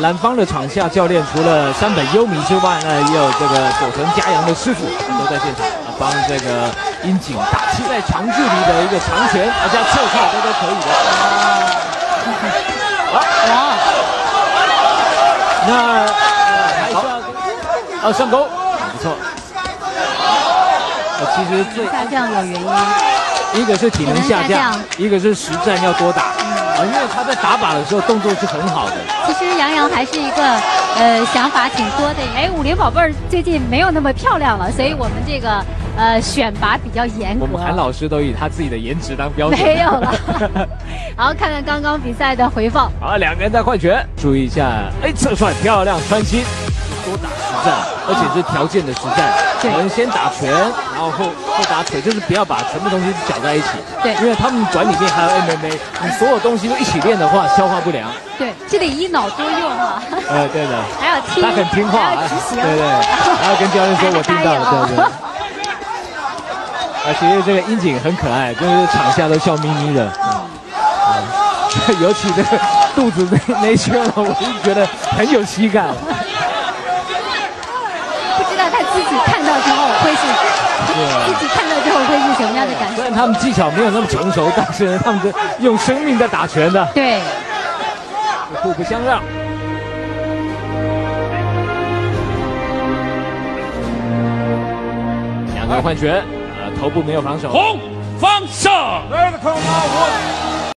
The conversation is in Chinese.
蓝方的场下教练除了山本优弥之外呢，也有这个佐藤佳阳的师傅都在现场帮这个樱井打气，在长距离的一个长拳，而且侧跳都可以的。哇！那还是要上钩，不错。其实最下降有原因， 一个是体能下降，一个是实战要多打。因为他在打靶的时候动作是很好的。 其实杨洋还是一个想法挺多的。哎，武林宝贝儿最近没有那么漂亮了，所以我们这个选拔比较严格。 我们韩老师都以他自己的颜值当标准。 没有了。然后看看刚刚比赛的回放。 好，两个人在换拳，注意一下，哎，侧踹漂亮穿心，多打实战，而且是条件的实战。可能先打拳，然后后打腿，就是不要把全部东西搅在一起。 对， 因为他们馆里面还有 MMA， 你所有东西都一起练的话，消化不良。 对，这得一脑多用哈。 对的。 还要听， 他很听话， 执行。 对，然后跟教练说我听到了，对。其实这个樱井很可爱，就是场下都笑眯眯的。尤其这个肚子那一圈，我就觉得很有喜感。 不知道他自己看到之后会是，自己看到之后会是什么样的感受？ 虽然他们技巧没有那么成熟，但是呢，他们是用生命在打拳的。 对， 互不相让。两个人换拳，头部没有防守。 红方上。